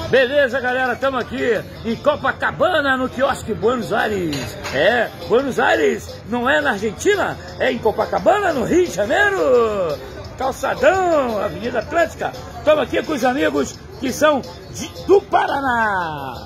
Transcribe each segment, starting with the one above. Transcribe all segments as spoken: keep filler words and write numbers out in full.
Beleza, galera, estamos aqui em Copacabana, no quiosque Buenos Aires. É, Buenos Aires não é na Argentina, é em Copacabana, no Rio de Janeiro. Calçadão, Avenida Atlântica. Estamos aqui com os amigos que são de, do Paraná.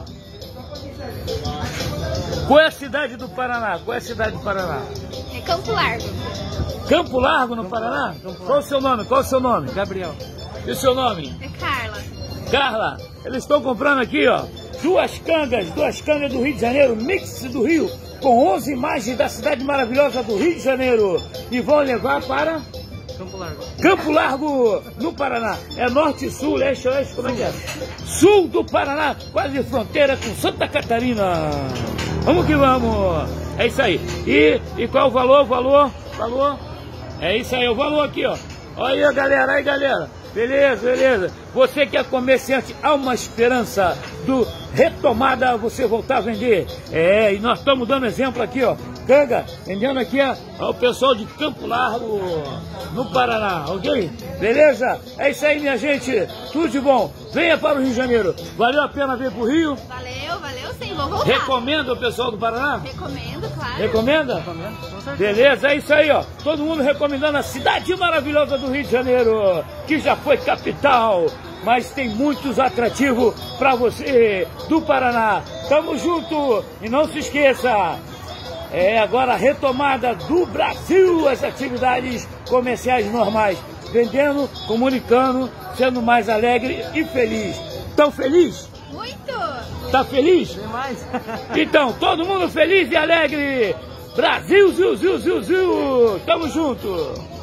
Qual é a cidade do Paraná? Qual é a cidade do Paraná? É Campo Largo. Campo Largo, no Paraná? Qual o seu nome? Qual o seu nome? Gabriel. E o seu nome? É Carla. Carla, eles estão comprando aqui, ó, duas cangas, duas cangas do Rio de Janeiro, mix do Rio, com onze imagens da cidade maravilhosa do Rio de Janeiro. E vão levar para Campo Largo. Campo Largo, no Paraná. É norte, sul, leste, oeste, como é que é? Sul do Paraná, quase fronteira com Santa Catarina. Vamos que vamos. É isso aí. E, e qual o valor? Valor? Valor? É isso aí, o valor aqui, ó. Olha aí, galera, aí, galera. Beleza, beleza. Você que é comerciante, há uma esperança do retomada você voltar a vender. É, e nós estamos dando exemplo aqui, ó. Canga, vendendo aqui ó, ao pessoal de Campo Largo, no Paraná, ok? Beleza? É isso aí, minha gente. Tudo de bom. Venha para o Rio de Janeiro. Valeu a pena vir para o Rio? Valeu, valeu sim, vou voltar. Recomenda o pessoal do Paraná? Recomendo, claro. Recomenda? Recomendo, com certeza. Beleza, é isso aí, ó. Todo mundo recomendando a cidade maravilhosa do Rio de Janeiro, que já foi capital, mas tem muitos atrativos para você do Paraná. Tamo junto e não se esqueça, é agora a retomada do Brasil, as atividades comerciais normais, vendendo, comunicando, sendo mais alegre e feliz. Tão feliz? Muito! Tá feliz? Demais. Então, todo mundo feliz e alegre. Brasil, ziu, ziu, ziu, ziu. Tamo junto.